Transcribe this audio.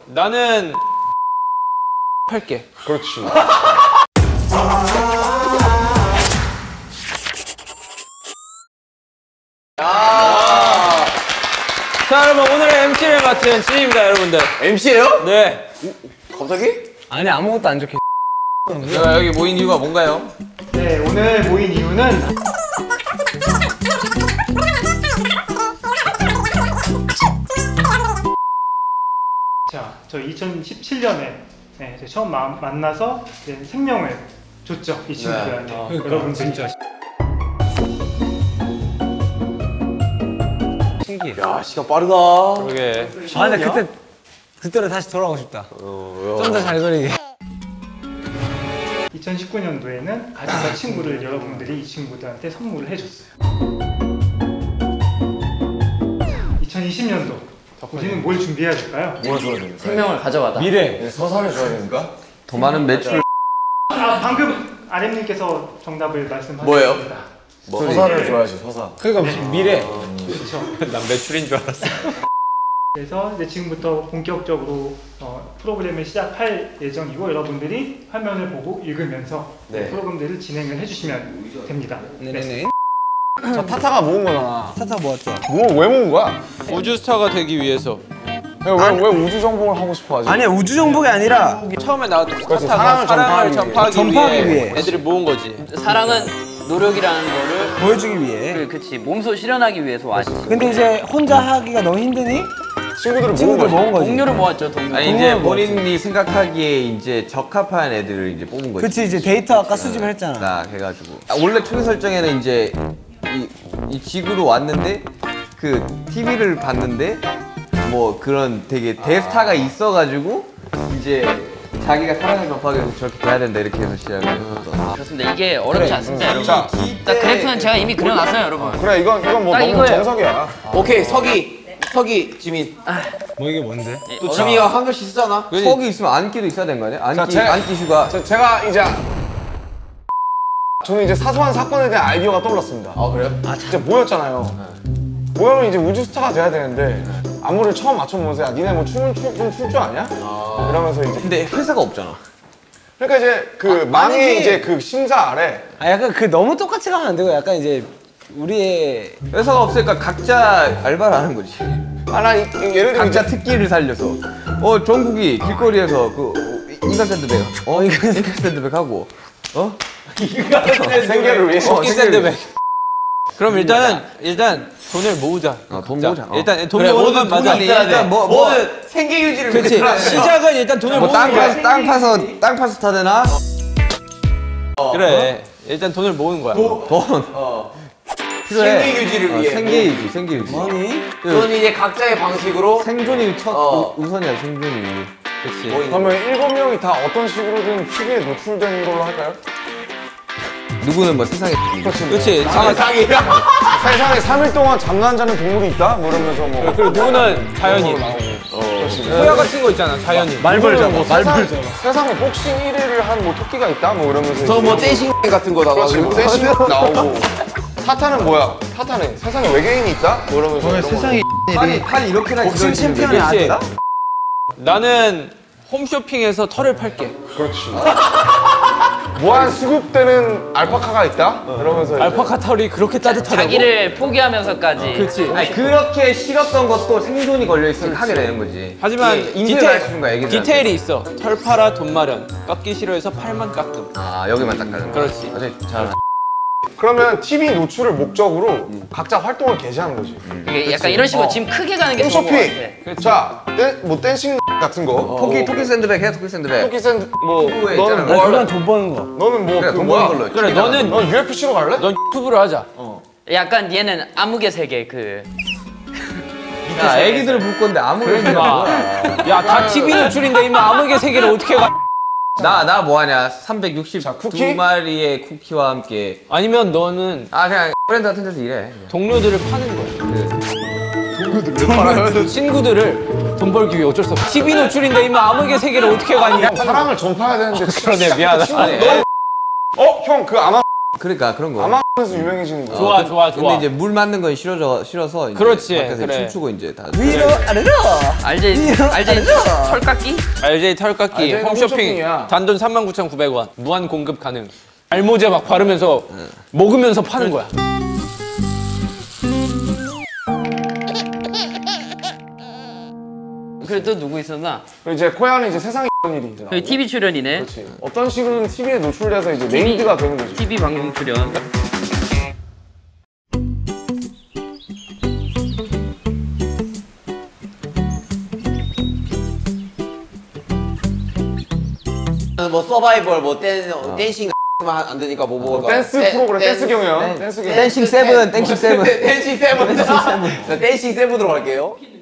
나는 할게. 그렇지. 자, 여러분 오늘의 MC를 맡은 진입니다, 여러분들. MC예요? 네. 갑자기? 아니 아무것도 안 적혀. 여기 모인 이유가 뭔가요? 네, 오늘 모인 이유는 자, 저 2017년에 네, 처음 만나서 생명을 줬죠, 이 친구들한테. 그러니까, 여러분 진짜 신기해. 야, 시간 빠르다. 그러게. 아 근데 그때로 다시 돌아가고 싶다. 좀 더 잘 그리게. 2019년도에는 가진다 친구를 여러분들이 이 친구들한테 선물을 해줬어요. 2020년도 우리는 뭘 준비해야 될까요? 뭘 줘야 됩니까? 생명을 가져가다. 미래. 서사를 줘야 됩니까? 더 많은 매출. 방금 아렘님께서 정답을 말씀하셨습니다. 뭐예요? 서사를 줘야지, 서사. 그러니까 미래. 그렇죠. 난 매출인 줄 알았어. 그래서 이제 지금부터 본격적으로 프로그램을 시작할 예정이고 여러분들이 화면을 보고 읽으면서 프로그램들을 진행을 해주시면 됩니다. 네네네. 자, 타타가 모은 거잖아. 타타 모았죠. 왜 모은 거야? 우주스타가 되기 위해서. 왜 우주 정복을 하고 싶어 하지? 아니 우주 정복이 아니라 처음에 나왔던 그렇지, 타타가 사랑을 전파하기 위해. 애들이 모은 거지. 사랑은 노력이라는 거를 보여주기 위해. 그치 몸소 실현하기 위해서 왔지. 근데 이제 혼자 하기가 너무 힘드니 친구들을 모은 거지. 동료를 모았죠, 동료. 아니 이제 본인이 생각하기에 이제 적합한 애들을 이제 뽑은 거지. 그치 이제 데이터 아까 수집을 했잖아. 딱 해가지고 원래 초기 설정에는 이제 이 지구로 왔는데 그 TV를 봤는데 뭐 그런 되게 대스타가 있어가지고 이제 자기가 사랑을 접하기 위해서 저렇게 돼야 된다 이렇게 해서 시작을 했어. 그렇습니다. 이게 어렵지 않습니다, 여러분. 자, 딱 그래프는 제가 이미 그려놨어요, 여러분. 그래, 이건 뭐 딱 너무 이거예요. 정석이야. 오케이 서기 지민. 뭐 이게 뭔데? 또 지민이가 한 글씨 쓰잖아. 석이 있으면 안기도 있어야 되는 거 아니야? 안기 슈가. 제가 이제 저는 이제 사소한 사건에 대한 아이디어가 떠올랐습니다. 아 그래요? 진짜 모였잖아요. 모여면 이제 우주 스타가 돼야 되는데 안무를 처음 맞춰보면서 야 니네 뭐 춤은 좀 출 줄 아냐? 이러면서 이제 근데 회사가 없잖아. 그러니까 이제 그 망의 이제 그 심사 아래 아 약간 그 너무 똑같이 가면 안 되고 약간 이제 우리의 회사가 없으니까 각자 알바를 하는 거지. 나 예를 들면 각자 특기를 살려서 정국이 길거리에서 그 인간 샌드백 인간 샌드백 하고 생계를 위해서 토끼 샌드백. 그럼 일단 돈을 모으자. 돈 모으자. 일단 돈 모으는 건 맞아. 일단 뭐는 생계 유지를 그렇지. 시작은 일단 돈을 모으는 거야. 땅 파서 타되나? 그래. 일단 돈을 모으는 거야. 필요해. 생계 유지를 위해. 생계 유지. 그건 이제 각자의 방식으로 생존이 우선이야, 생존이. 그렇지. 그러면 7명이 다 어떤 식으로든 TV에 노출된 걸로 할까요? 누구는 뭐 세상에 그렇지. 세상에 3일 동안 잠만 자는 동물이 있다? 뭐 이러면서 뭐 그리고 누구는 자연인. 호야 같은 거 있잖아, 자연인. 말벌잖아. 세상에 복싱 1위를 한 뭐 토끼가 있다? 뭐 이러면서 저뭐 댄싱 같은 거다가 댄싱 나오고 타타는 뭐야? 타타는 세상에 외계인이 있다? 뭐 이러면서 세상에 팔 이렇게나 복싱 챔피언이 그렇지. 아니다? 나는 홈쇼핑에서 털을 팔게. 그렇지 무한 수급되는 알파카가 있다? 이러면서 알파카 털이 그렇게 따뜻하다고? 자기를 포기하면서까지. 그렇지. 아니 그렇게 싫었던 것도 생존이 걸려있으니까 하게 되는 거지. 하지만 인수를 할 수 있는 거야, 애기들한테. 디테일이 있어. 털 팔아 돈 마련. 깎기 싫어해서 팔만 깎음. 아 여기만 딱 가는 거야. 그렇지. 잘. 그러면 TV 노출을 목적으로 각자 활동을 개시하는 거지 이게 약간 이런 식으로 지금 크게 가는 게 좋은 것 홈쇼핑! 같아. 자, 뭐 댄싱 같은 거 토끼 샌드백 해, 토끼 샌드백. 토끼 샌드 뭐 후에 너는 있잖아. 뭐 그건 돈 버는 거. 너는 뭐 그래, 그 돈 뭐야? 버는 걸로. 그래, 너는 넌 UFC로 갈래? 넌 유튜브로 하자. 약간 얘는 암흑의 세계 그. 야 애기들을 볼 건데 아무리 그러지 마. 야, 다 TV 노출인데 이만 암흑의 세계를 어떻게 가? 나 뭐하냐 362 쿠키? 마리의 쿠키와 함께 아니면 너는 그냥 브랜드 같은 데서 일해. 동료들을 파는 거야. 친구들을 돈 벌기 위해 어쩔 수 없어. TV 노출인데 이만 암흑의 세계를 어떻게 가니? 사랑을 전파해야 되는데 그러네, 미안하다. 형 그 아마 그러니까 그런 거. 아마에서 유명해지는 거야. 좋아 좋아 좋아. 근데 이제 물 맞는 건 싫어서 이제 그렇지, 밖에서 그래. 춤추고 이제 다. 위로 아래로. RJ 털깎기? RJ 털깎기 RJ 가 홈쇼핑 홈쇼핑이야. 단돈 39,900원 무한 공급 가능. 알모제 막 바르면서 먹으면서 파는 거야. 그리고 또 누구 있었나? 그리고 이제 코야는 이제 세상에 이런 일이 있잖아. 여기 TV 출연이네. 그렇지. 어떤 식으로는 TV에 노출돼서 이제 메이드가 되는 거지. TV 방송 출연. 뭐 서바이벌 뭐 댄싱 안 되니까 뭐 뭐가 댄스 프로그램, 댄스 경연. 댄스 경연. 댄싱 세븐, 댄싱 세븐. 댄싱 세븐 댄싱 세븐으로 갈게요.